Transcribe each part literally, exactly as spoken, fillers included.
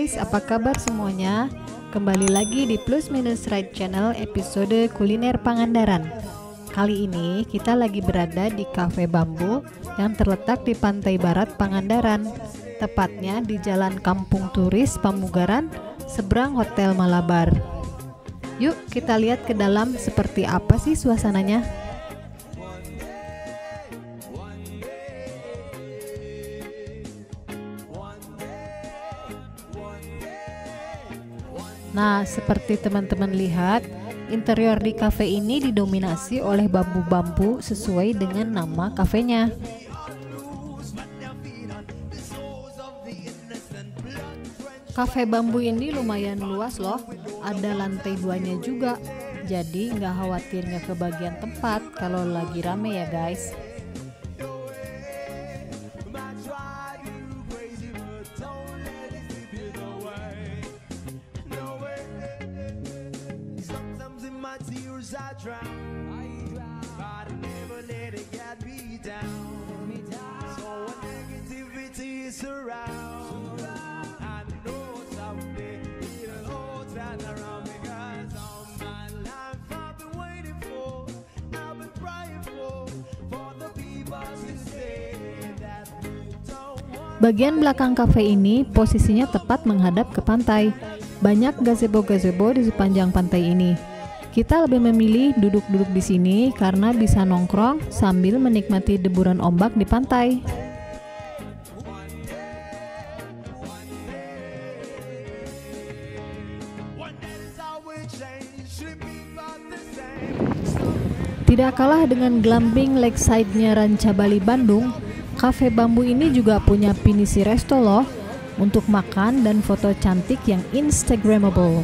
guys, apa kabar semuanya? Kembali lagi di Plus Minus Right Channel episode kuliner Pangandaran. Kali ini kita lagi berada di Cafe Bambu yang terletak di pantai barat Pangandaran, tepatnya di Jalan Kampung Turis Pamugaran, seberang Hotel Malabar. Yuk kita lihat ke dalam seperti apa sih suasananya. Nah, seperti teman-teman lihat, interior di cafe ini didominasi oleh bambu-bambu sesuai dengan nama kafenya. Cafe Bambu ini lumayan luas loh, ada lantai duanya juga. Jadi nggak khawatir nggak kebagian tempat kalau lagi rame ya guys. I drown, I drown, but I never let it get me down. Me down. So when negativity is around, I know someday it'll all turn around because all my life I've been waiting for, I've been praying for, for the people to say that we don't want. Bagian belakang kafe ini posisinya tepat menghadap ke pantai. Banyak gazebo-gazebo di sepanjang pantai ini. Kita lebih memilih duduk-duduk di sini karena bisa nongkrong sambil menikmati deburan ombak di pantai. Tidak kalah dengan glamping lakeside-nya Ranca Bali Bandung, Cafe Bambu ini juga punya pinisi resto loh untuk makan dan foto cantik yang instagramable.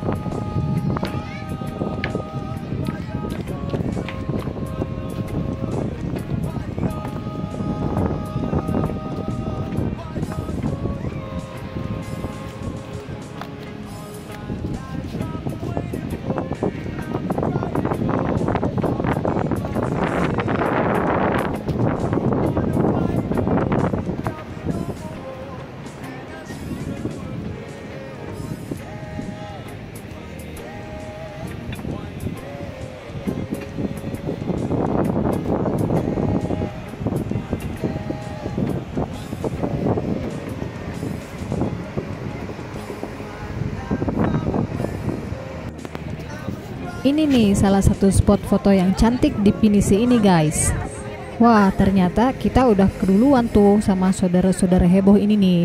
Ini nih salah satu spot foto yang cantik di pinisi ini guys. Wah, ternyata kita udah keduluan tuh sama saudara-saudara heboh ini nih.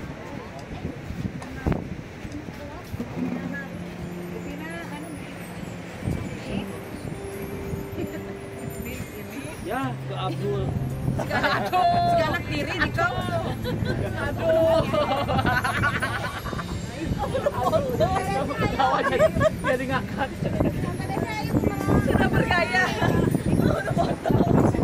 Ya, ke Abdul. Aduh, anak diri nih kau. Aduh. Ketawa jadi jadi ngakak. Sudah bergaya. Udah foto.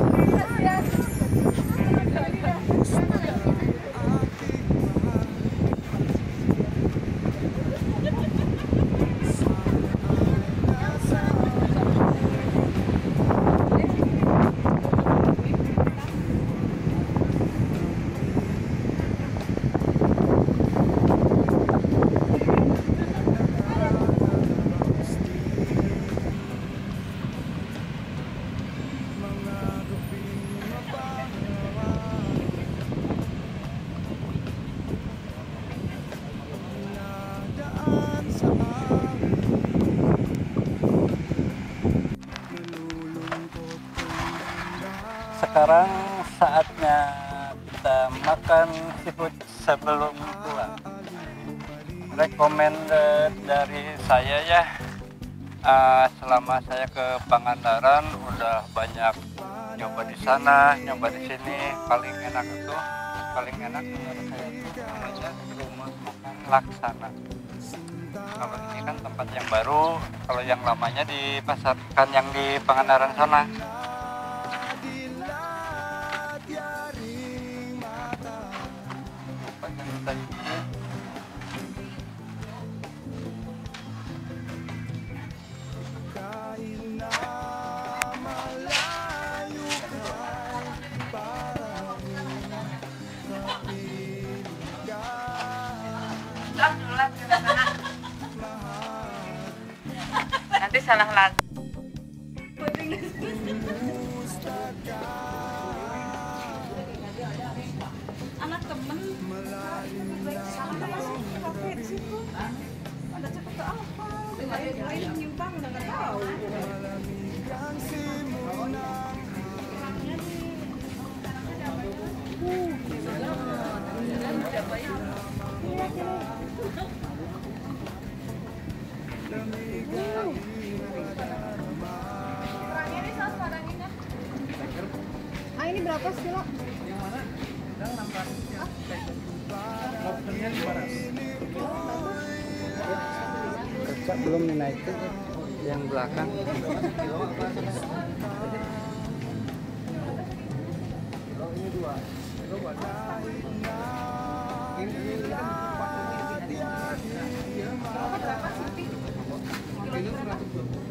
Sekarang saatnya kita makan seafood sebelum pulang. Recommended dari saya ya, uh, selama saya ke Pangandaran udah banyak nyoba di sana, nyoba di sini. Paling enak itu, paling enak menurut saya itu namanya Rumah Makan Laksana. Kalau ini kan tempat yang baru, kalau yang lamanya di pasar kan yang di Pangandaran sana. Dah, salah lagi. Anak temen sama masuk kafe di situ. Ada cepet apa? Lain nyimpang udah nggak tahu. Ah, ini berapa kilo? Yang mana? Sedang enam ratus ya. Lobsternya dua ratus. Kaca belum dinaikin yang belakang. Ini dua. Kilo buat. Ini kilo seratus dua puluh.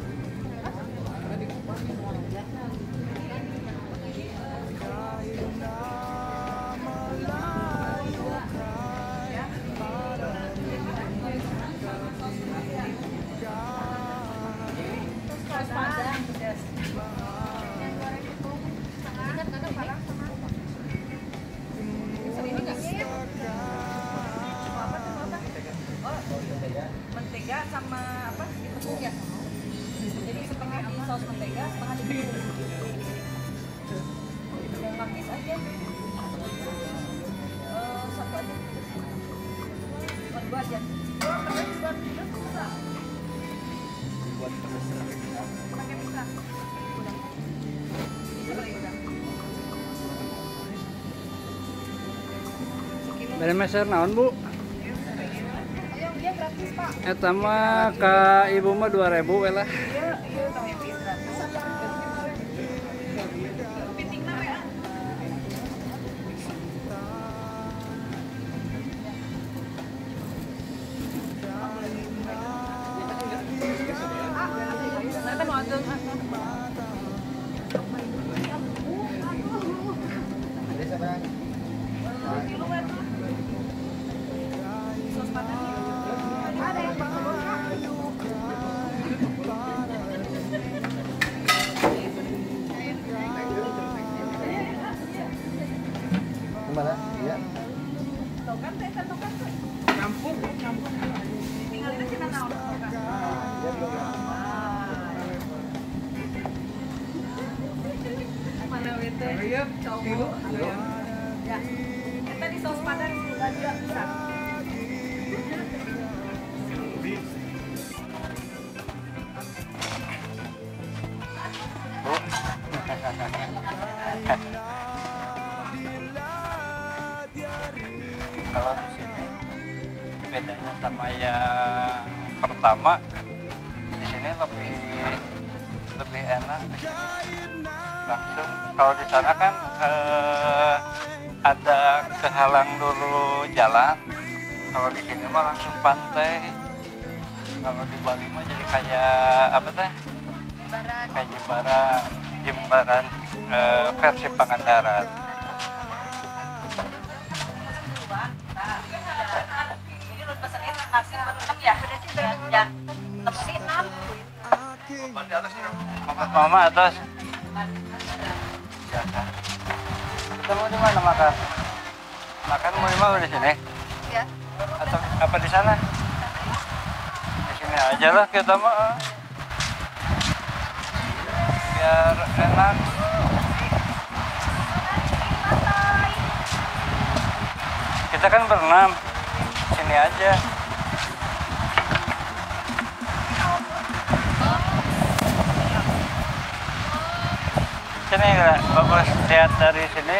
Mentega sama apa ditepung ya, jadi setengah di saus mentega, setengah di pakis aja. Uh, satu aja, buat dua aja. Dua pakai buat bisa. Buat pakai bisa. Udah. Dari meser naon, Bu? Iya gratis Pak. Eta mah ka ibu mah dua ribu we lah. Iya, iya tahu yang gratis. Pitingna we ah. Nanti mau adem. Sos padang. Ada yang bagus. Gimana? Iya. Tokan teh kan tokan teh. Campur, campur. Tinggal itu kita naon tokan. Mana wete? Iya, kilo. Ya. Kita di saus padang juga bisa. Bu. Kalau di sini bedanya sama yang pertama, di sini lebih lebih enak langsung. Kalau di sana kan eh, ada kehalang dulu jalan. Kalau di sini mah langsung pantai. Kalau di Bali mah jadi kayak apa teh? Kayak jembaran, jembaran eh, versi Pangandaran. Ini lu pesenin nasi enam ya? Ya. Pesenin enam. Mama atas. Kita mau di mana makan? Makan mau di mana, di sini? Iya. Atau apa di sana? Di sini aja lah kita mah. Biar enak. Kita kan berenam. Sini aja. Sini enggak bagus lihat dari sini.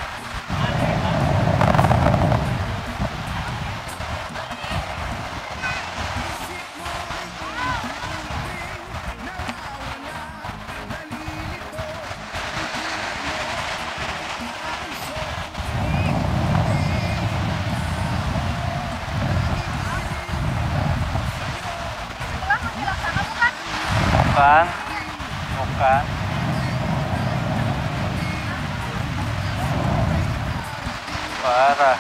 Bukan, bukan. Parah.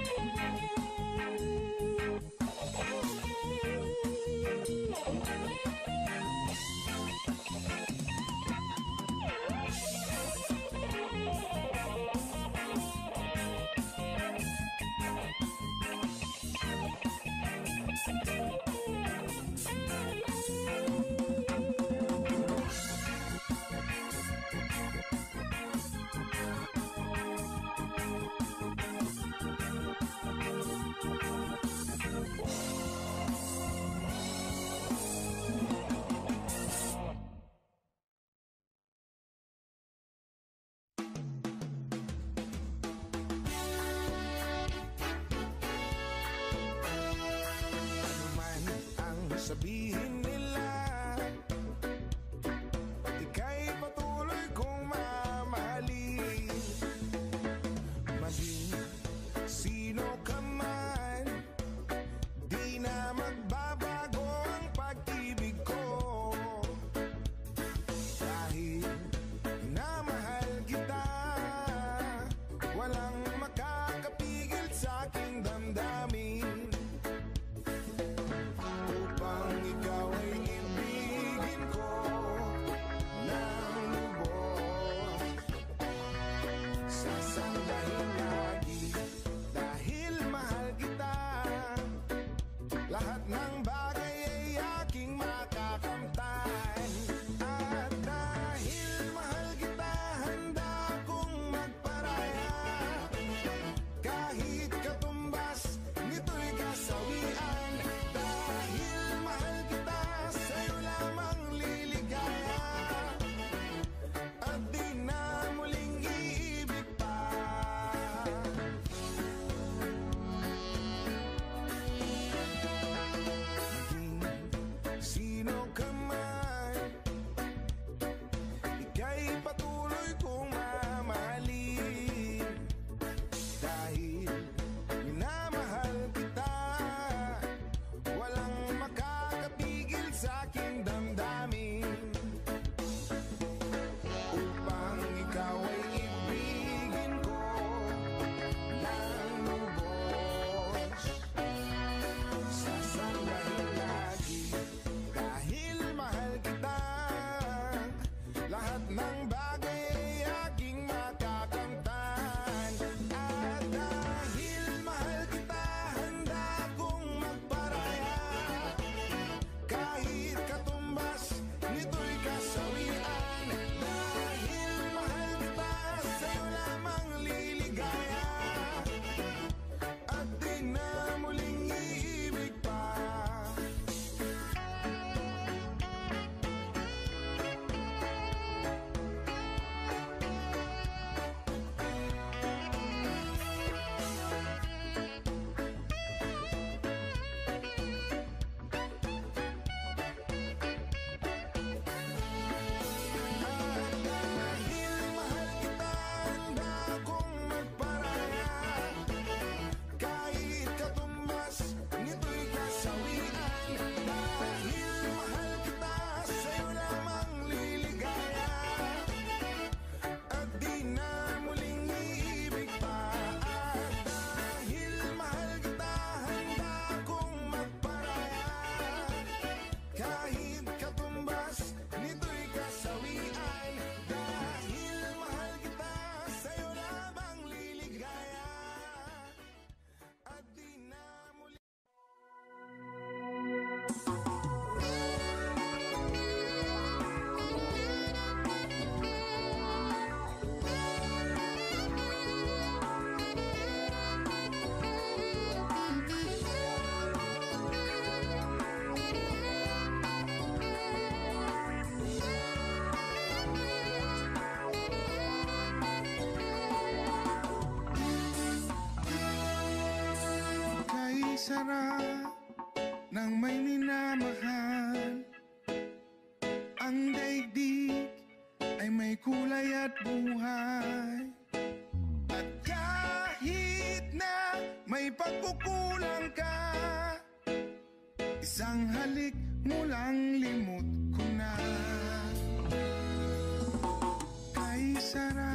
Sabihin nila, ika'y patuloy kong mamahalin. Maging sino ka man, di na magbabago ang pag-ibig ko. Dahil minamahal kita, walang makakapigil sa aking damdamin. Ikaw ay ibigin ko ng lubos, sasambahin lagi dahil mahal kita. Lahat ng bagay ay aking makakamtan. At dahil mahal kita, handa kong magparaya. Kahit katumbas, nito'y kasawian. Sarap ng may minamahal. Ang daigdig ay may kulay at buhay. At kahit na may pagkukulang ka, isang halik mo lang limot ko na. Kay sarap